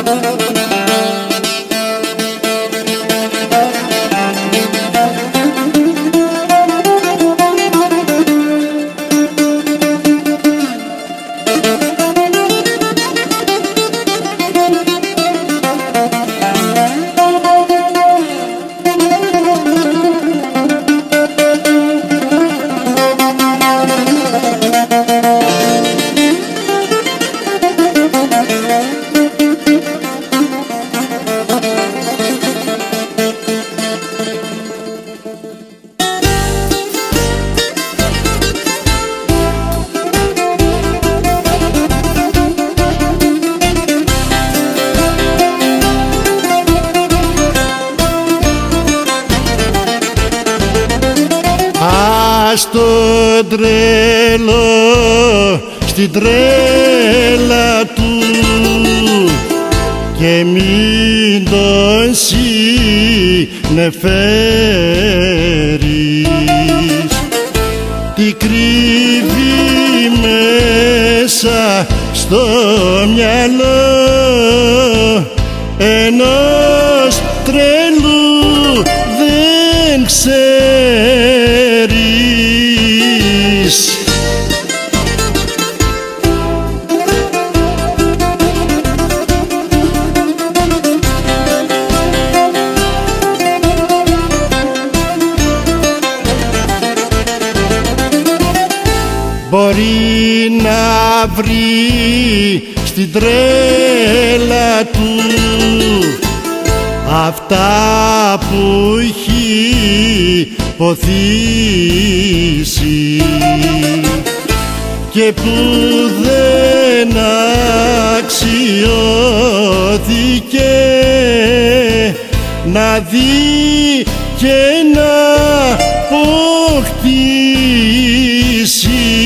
Στον τρέλο, στην τρέλα του και μην τον συνεφέρεις. Τι κρύβει μέσα στο μυαλό ενός τρέλου δεν ξέρεις. Μπορεί να βρει στην τρέλα του αυτά που έχει ποθήσει και που δεν αξιώθηκε να δει και να αποκτήσει.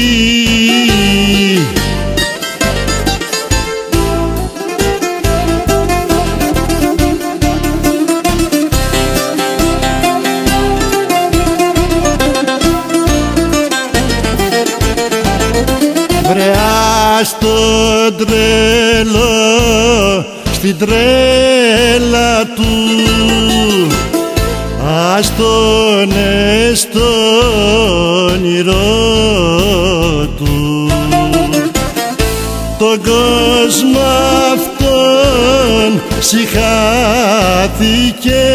Βρεά στον τρέλο, στην τρέλα του, ας τον στο όνειρό του. Τον κόσμο αυτόν συχάθηκε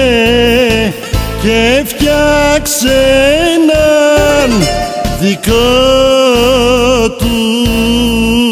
και φτιάξε έναν δικό του.